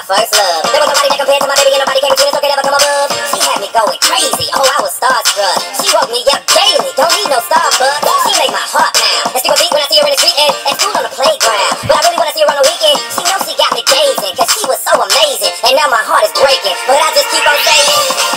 first love. There was nobody that compared to my baby, and nobody came between us, so could ever come above. She had me going crazy, oh, I was starstruck. She woke me up daily, don't need no Starbucks. She make my heart pound, and skip a beat when I see her in the street and at school on the playground. But I really wanna see her on the weekend. She knows she got me gazing, cause she was so amazing. And now my heart is breaking, but I just keep on saying